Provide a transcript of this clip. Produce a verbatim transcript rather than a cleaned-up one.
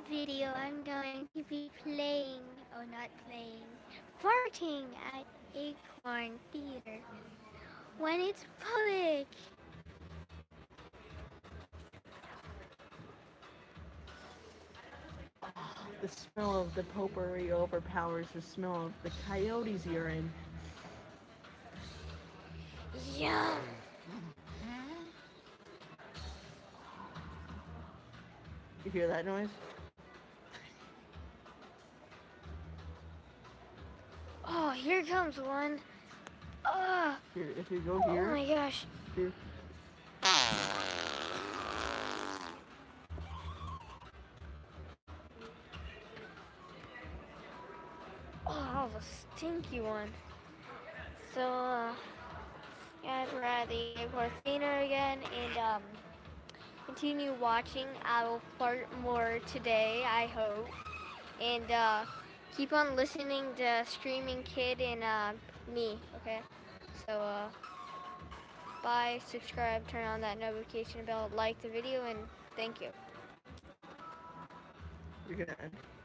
video, I'm going to be playing, oh not playing, farting at Acorn Theater when it's public. The smell of the potpourri overpowers the smell of the coyote's urine. Yum. You hear that noise? Oh, here comes one. Oh, Here, if you go oh here, my gosh. here. Oh, that was a stinky one. So, uh, guys, we're at the Acorn Theater again, and um, continue watching. I will fart more today, I hope. And uh, keep on listening to Screaming Kid and uh, me, okay? So, uh, bye, subscribe, turn on that notification bell, like the video, and thank you. You're gonna end.